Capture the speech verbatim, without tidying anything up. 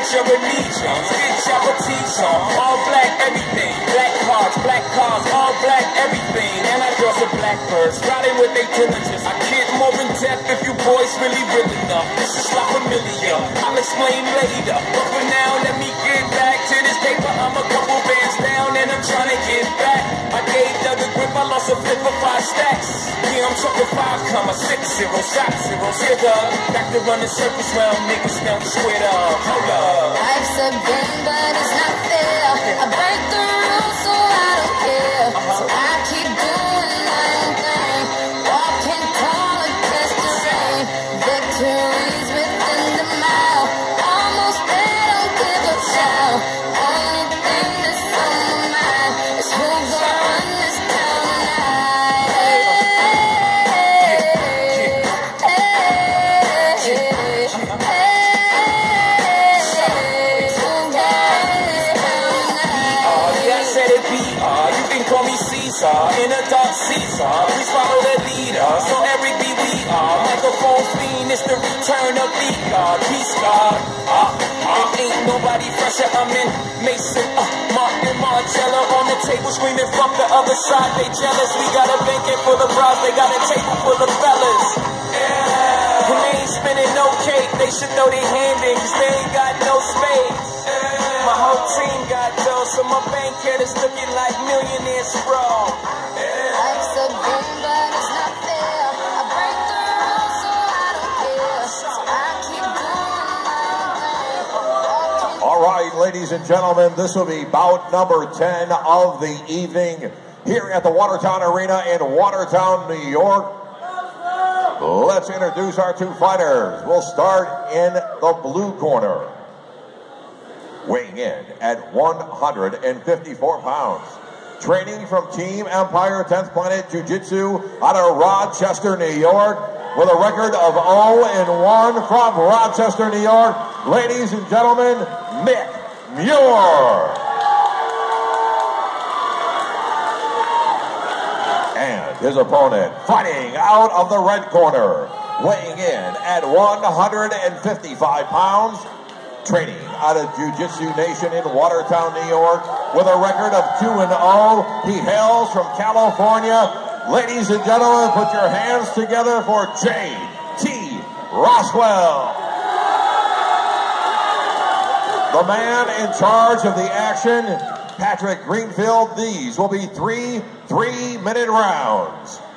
teacher would need you. Bitch, I would teach you. All black everything. Black cars, black cars, all black everything. And I draw some blackbirds, riding with their diligence. I get more in depth if you boys really real enough. This is not familiar, I'll explain later. But for now, let me get back to this paper. I'm a couple bands down and I'm trying to get back. I gave Doug a grip, I lost a flip for five stacks. Yeah, I'm talking five comma six zero, shot zero, zero. Back to running circles round niggas down the square up. Hold up. Life's a game, but it's not fair. I break the rules, so I don't care. So I keep doing my own thing. Walking tall against the rain. Victories within the mile. Almost there, don't give a shout. Only thing that's on my mind is who's gonna run this town tonight. Hey, hey, hey, hey. In a dark Caesar, we follow the leader, so every beat we are. Microphone fiend, it's the return of the God. Peace God, uh, uh, ain't nobody fresher. I'm in Mason, uh, Martin Marcello on the table screaming, fuck the other side, they jealous. We got a banquet full of bras, they got a table full of fellas. Yeah. When they ain't spinning no cake, they should throw their hand in, cause they ain't got no space. My whole team got dough, so my bank account is looking like millionaire sprawl. Life's a game, but it's not fair. I break the rules, so I don't care. So I keep doing my own thing. All right, ladies and gentlemen, this will be bout number ten of the evening here at the Watertown Arena in Watertown, New York. Let's introduce our two fighters. We'll start in the blue corner. Weighing in at one hundred fifty-four pounds. Training from Team Empire tenth Planet Jiu-Jitsu out of Rochester, New York. With a record of oh and one from Rochester, New York. Ladies and gentlemen, Mick Muir. And his opponent fighting out of the red corner. Weighing in at one hundred fifty-five pounds. Training out of Jiu-Jitsu Nation in Watertown, New York, with a record of two and oh. He hails from California. Ladies and gentlemen, put your hands together for J T Roswell. The man in charge of the action, Patrick Greenfield. These will be three three-minute rounds.